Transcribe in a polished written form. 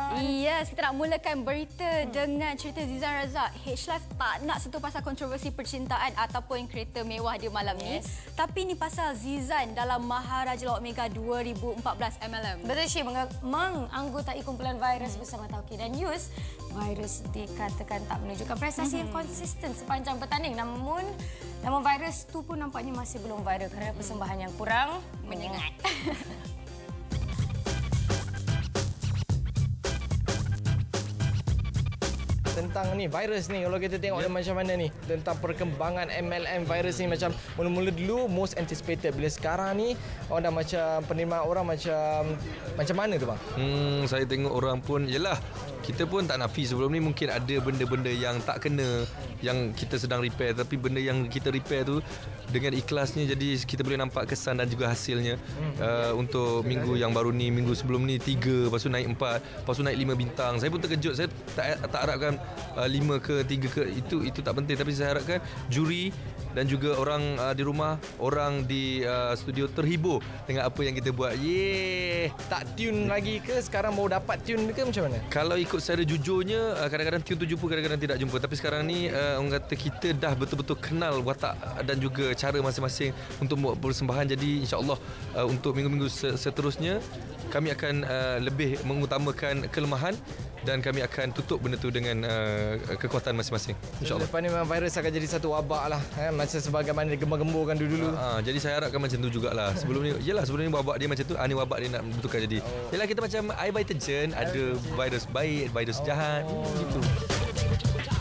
Yes, kita nak mulakan berita dengan cerita Zizan Razak. H-Life tak nak sentuh pasal kontroversi percintaan ataupun kereta mewah dia malam ni. Tapi ni pasal Zizan dalam Maharaja Lawak Mega 2014 MLM. Betul, Syih. Menganggotai kumpulan Virus bersama Tauqir dan Yus. Virus dikatakan tak menunjukkan prestasi yang konsisten sepanjang bertanding. Namun, nama Virus tu pun nampaknya masih belum viral kerana persembahan yang kurang menyengat. Tentang ni virus ni, kalau kita tengok dia macam mana ni tentang perkembangan MLM virus ni, macam mula-mula dulu most anticipated, bila sekarang ni orang dah macam penerimaan orang macam mana tu bang? Saya tengok orang pun yelah, kita pun tak nafi sebelum ni mungkin ada benda-benda yang tak kena yang kita sedang repair, tapi benda yang kita repair tu dengan ikhlasnya, jadi kita boleh nampak kesan dan juga hasilnya. Untuk minggu yang baru ni, minggu sebelum ni 3, lepas tu naik 4, lepas tu naik 5 bintang. Saya pun terkejut. Saya tak harapkan 5 ke 3 ke, itu tak penting, tapi saya harapkan juri dan juga orang di rumah, orang di studio terhibur dengan apa yang kita buat. Yeay. Tak tune lagi ke? Sekarang baru dapat tune ke macam mana? Kalau ikut secara jujurnya, kadang-kadang tune tu jumpa, kadang-kadang tidak jumpa. Tapi sekarang ni orang kata kita dah betul-betul kenal watak dan juga cara masing-masing untuk buat persembahan. Jadi insya-Allah untuk minggu-minggu seterusnya kami akan lebih mengutamakan kelemahan dan kami akan tutup benda tu dengan kekuatan masing-masing, insya-Allah. Lepas ni memang virus akan jadi satu wabak lah, macam sebagaimana dia gembar-gemburkan dulu. Jadi saya harapkan macam tu jugalah. Sebelum ni, sebelum ni wabak dia macam tu, ni wabak dia nak betulkan jadi. Yalah, kita macam air deterjen, ada virus baik, virus jahat, gitu.